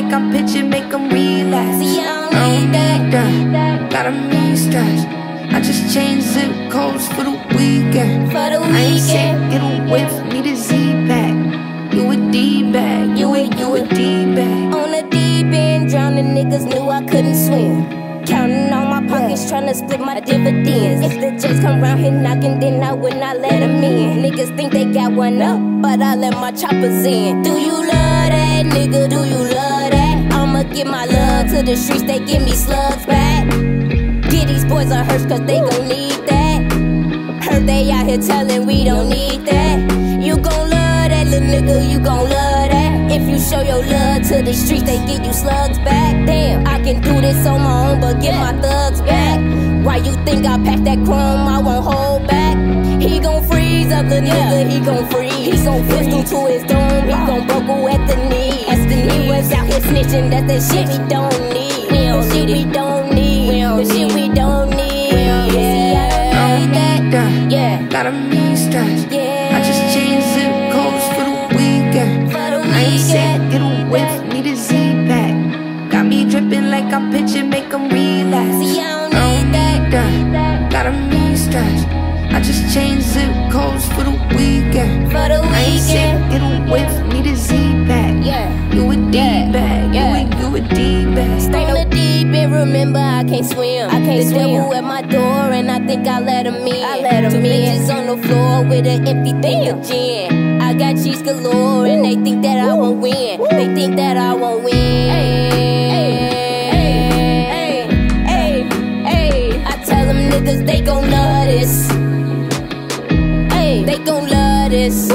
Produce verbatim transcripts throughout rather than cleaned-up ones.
like I'm pitching, make them relax. See, I don't need that. Got a mean stash. I just changed zip codes for the weekend. For the I ain't sick, weekend. get a whiff, need a Z-pack. You a D-bag, you a, you a D-bag. On the deep end, drowning niggas knew I couldn't swim. Counting on my pockets, tryna split my dividends. If the J's come round here knocking, then I would not let them in. Niggas think they got one up, but I let my choppers in. Do you love that, nigga? Do you love that? I'ma give my love to the streets, they give me slugs back. Get these boys a hearse, cause they gon' need that. Heard they out here telling we don't need that. You gon' love that, little nigga, you gon' love that. If you show your love to the streets, they give you slugs back. Damn, I can do this on my own, but get my thugs back. Why you think I packed that chrome, I won't hold back? He gon' freeze up the nigga, he gon' freeze. He gon' pistol to his dome, he gon' buckle at the knee. As the knee was out here snitching, that's the shit we don't need. We don't shit we don't need, the shit we don't need. Yeah, I don't need that. Yeah, Got a mean stash. yeah. I just changed zip codes for the weekend. For the I ain't sick, weekend. get a whiff, need a Z-pack. Got me dripping like I'm pitching, make them relax. See, I don't need that. Got a mean stash. I just changed zip codes for the weekend. For the I ain't sick, weekend. get a whiff, need a Z-pack. Yeah, You a D-bag, Yeah. you a, you a D-bag. stay on the deep end, remember I can't swim. I can't The swim. devil At my door and I think I let him in. I let him Two in. bitches on the floor with an empty thing of gin. I got cheese galore and they think that I won't win. They think that I won't win. Hey, hey, hey, hey. I tell them niggas they gon' love this. Hey, they gon' love this.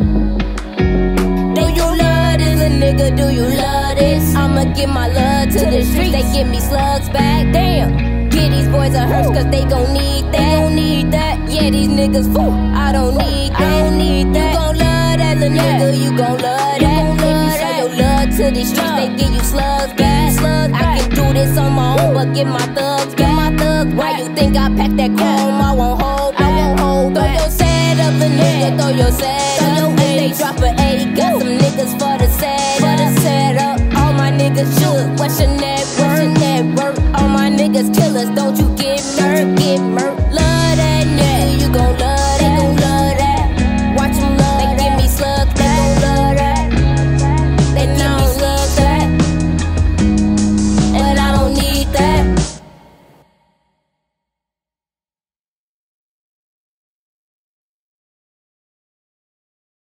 Do you love this, a nigga? Do you love this? I'ma give my love to the streets. They give me slugs back. Damn. Get these boys a hearse, cause they gon' need that. They gon' need that. Yeah, these niggas, fool. I don't need that. I don't need that. You gon' love that, little nigga. You gon' love that. If you show your love to these streets, they give you slugs back. Slugs I can do this on my own, but get my thugs back. My thugs Why you think I packed that chrome? I won't hold back. I won't hold back. Throw your sad up, the nigga. Throw your sad. Throw your If they drop an A, got some niggas for the